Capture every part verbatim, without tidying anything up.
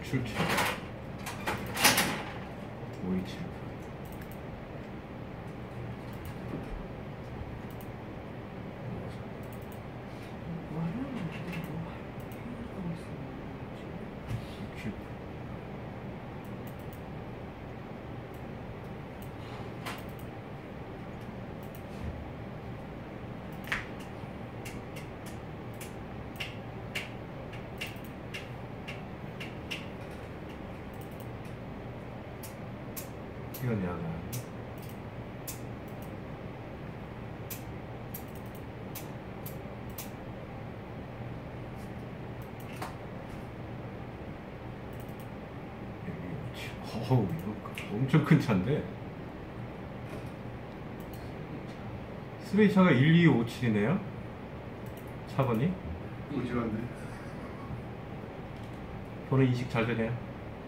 출첵 오이칠 이건 야간 어우 이거 엄청 큰 차인데 스페이차가 일이오칠이네요 차번이 오지간데 번호 인식 잘 되네요.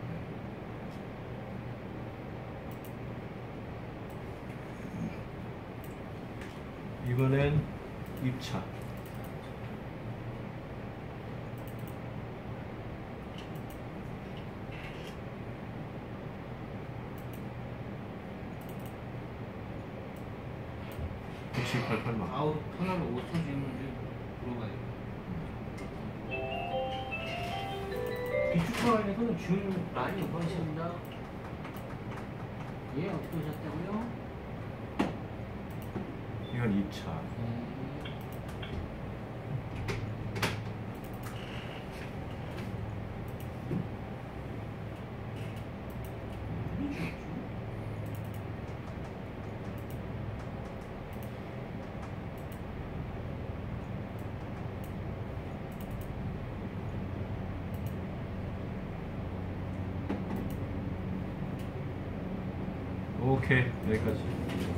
이번엔 입차 구칠팔팔만 아우 터널 오천 주문을 물어봐야 돼. 비축터널에서는 줌 많이 오셨습니다. 예, 어떻게 오셨다고요? 이건 입차 네. 오케이 여기까지.